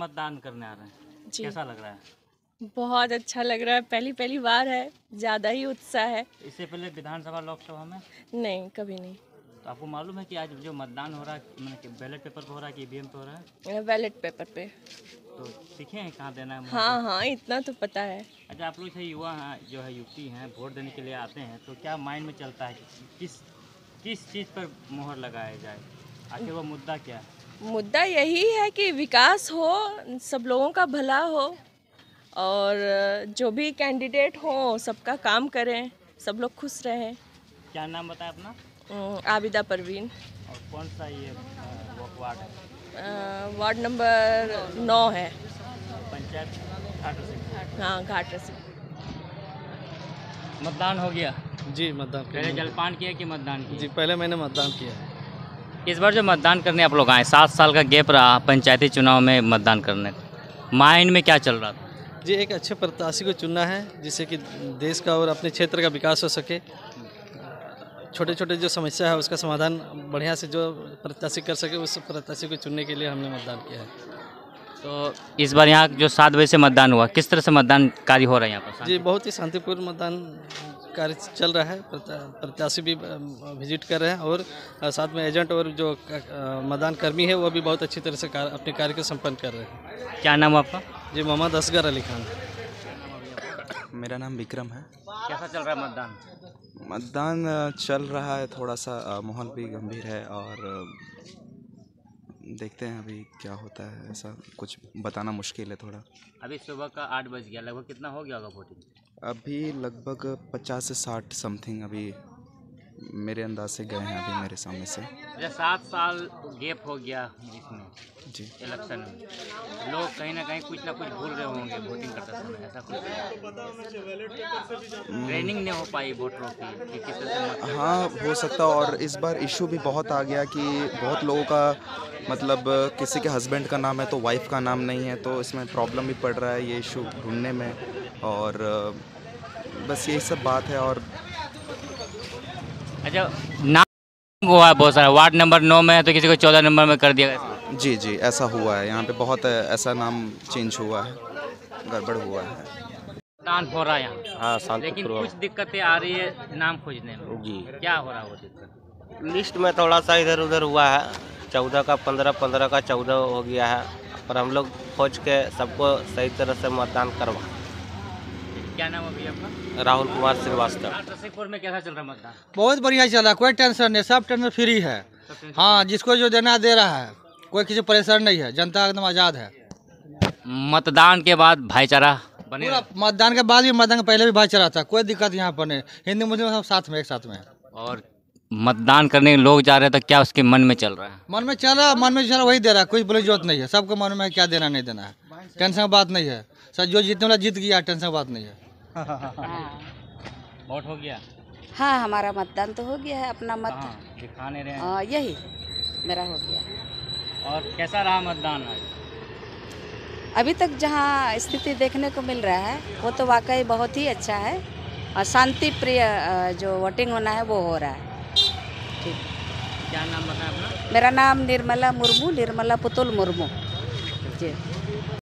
मतदान करने आ रहे हैं, जी। कैसा लग रहा है? बहुत अच्छा लग रहा है, पहली बार है, ज़्यादा ही उत्साह है। इससे पहले विधानसभा लोकसभा में नहीं, कभी नहीं। तो आपको मालूम है कि आज जो मतदान हो रहा है मतलब कि बैलेट पेपर पे हो रहा है कि ईवीएम पे हो रहा है? बैलेट पेपर पे। तो सीखे हैं कहाँ देना है मुहर? हाँ हाँ, इतना तो पता है। अच्छा, आप लोग से युवा हैं, जो है युवती हैं, वोट देने के लिए आते हैं, तो क्या माइंड में चलता है कि किस चीज़ पर मुहर लगाया जाए? आखिर वो मुद्दा क्या है? मुद्दा यही है कि विकास हो, सब लोगों का भला हो और जो भी कैंडिडेट हो सबका काम करें, सब लोग खुश रहें। क्या नाम बताएं अपना? आबिदा परवीन। और कौन सा ये वो वार्ड है? वार्ड नंबर 9 है। पंचायत घाट रसिक। हाँ, घाट रसिक। मतदान हो गया? जी, मतदान पहले किया। जलपान किया कि मतदान किया? जी, पहले मैंने मतदान किया है। इस बार जो मतदान करने आप लोग आए, 7 साल का गैप रहा पंचायती चुनाव में मतदान करने का, माइंड में क्या चल रहा था? जी, एक अच्छे प्रत्याशी को चुनना है जिससे कि देश का और अपने क्षेत्र का विकास हो सके। छोटे छोटे जो समस्या है उसका समाधान बढ़िया से जो प्रत्याशी कर सके, उस प्रत्याशी को चुनने के लिए हमने मतदान किया है। तो इस बार यहाँ जो 7 बजे से मतदान हुआ, किस तरह से मतदान कार्य हो रहा है यहाँ पर? जी, बहुत ही शांतिपूर्ण मतदान कार्य चल रहा है। प्रत्याशी भी विजिट कर रहे हैं और साथ में एजेंट और जो मतदान कर्मी है वो भी बहुत अच्छी तरह से अपने कार्य को संपन्न कर रहे हैं। क्या नाम है आपका? जी, मोहम्मद असगर अली खान। मेरा नाम विक्रम है। कैसा चल रहा है मतदान? मतदान चल रहा है, थोड़ा सा माहौल भी गंभीर है और देखते हैं अभी क्या होता है। ऐसा कुछ बताना मुश्किल है थोड़ा। अभी सुबह का 8 बज गया, लगभग कितना हो गया होगा वोटिंग? अभी लगभग 50 से 60 समथिंग अभी मेरे अंदाज से गए हैं अभी मेरे सामने से। 7 साल गैप हो गया इसमें, जी, इलेक्शन में लोग कहीं ना कहीं कुछ ना कुछ भूल रहे होंगे वोटिंग करते समय, ऐसा कुछ ट्रेनिंग नहीं हो पाई वोटरों की कि किस तरह से हाँ हो सकता। और इस बार इशू भी बहुत आ गया कि बहुत लोगों का मतलब किसी के हस्बैंड का नाम है तो वाइफ का नाम नहीं है, तो इसमें प्रॉब्लम भी पड़ रहा है ये इशू ढूंढने में। और बस यही सब बात है। और अच्छा, नाम हुआ है बहुत सारा, वार्ड नंबर 9 में है तो किसी को 14 नंबर में कर दिया गया। जी जी, ऐसा हुआ है यहाँ पे, बहुत ऐसा नाम चेंज हुआ है, गड़बड़ हुआ है। मतदान हो रहा है यहाँ, हाँ, लेकिन कुछ दिक्कतें आ रही है नाम खोजने में। जी, क्या हो रहा है वो दिक्कत? लिस्ट में थोड़ा सा इधर उधर हुआ है। 14 का 15, 15 का 14 हो गया है, पर हम लोग खोज के सबको सही तरह से मतदान करवा। क्या नाम है भैया आपका? राहुल कुमार श्रीवास्तव। रसिकपुर में कैसा चल रहा है मतदान? बहुत बढ़िया चल रहा है, कोई टेंशन नहीं, सब टेंशन फ्री है। हाँ, जिसको जो देना दे रहा है, कोई किसी परेशान नहीं है, जनता एकदम आज़ाद है। मतदान के बाद भाईचारा बने पूरा मतदान के बाद भी, मतदान के पहले भी भाईचारा था, कोई दिक्कत यहाँ पर नहीं। हिंदू मुस्लिम सब साथ में, एक साथ में। और मतदान करने लोग जा रहे हैं तो क्या उसके मन में चल रहा है? मन में चल रहा वही दे रहा है, कोई बोले जरूरत नहीं है। सबको मन में क्या देना नहीं देना है, टेंशन की बात नहीं है। सर जो जीतने वाला जीत गया, टेंशन की बात नहीं है। वोट हो गया? हाँ, हमारा मतदान तो हो गया है, अपना मत दिखा नहीं रहे हैं। यही मेरा हो गया। और कैसा रहा मतदान आज? अभी तक जहाँ स्थिति देखने को मिल रहा है वो तो वाकई बहुत ही अच्छा है और शांति प्रिय जो वोटिंग होना है वो हो रहा है। ठीक। क्या नाम बताया अपना? मेरा नाम निर्मला मुर्मू, निर्मला पुतुल मुर्मू। जी।